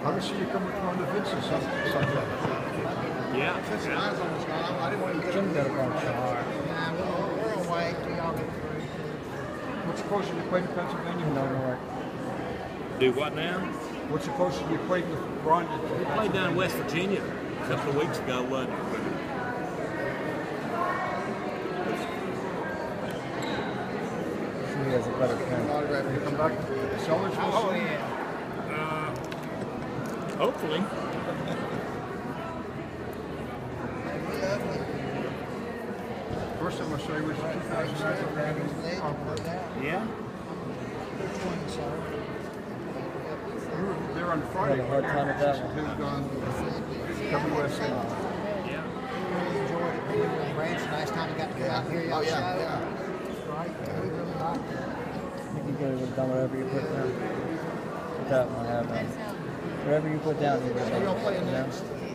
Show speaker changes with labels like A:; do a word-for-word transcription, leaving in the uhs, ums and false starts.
A: I see you coming from the Vincent subject.
B: Yeah.
C: Since the line's almost gone, I didn't want to get
D: Jim
C: it.
D: got a bunch of heart.
C: Nah, we'll, we'll wait till y'all get through.
A: What's the closest you played in Pennsylvania?
D: No more.
B: Do what now?
A: What's the closest you played with Ron?
B: We played down in West Virginia a couple of weeks ago, wasn't it?
D: He has a better pen.
A: You come back to the Sellers?
C: Oh, yeah.
B: Uh, hopefully.
A: First time I saw you was two thousand nine.
B: Yeah.
A: You were there on Friday.
D: Had a hard time with that one.
A: Who's gone W S A.
B: Yeah.
C: Really enjoyed it being with Branch. Nice time you got to come out here.
E: Oh,
C: Y'all
E: yeah,
C: show.
E: yeah.
C: Right. We really liked it.
D: I think you guys would have done whatever you put down. Put that one, I have that. Whatever you put down, you would have
E: So
D: done.
E: y'all playing
D: You know?
E: next?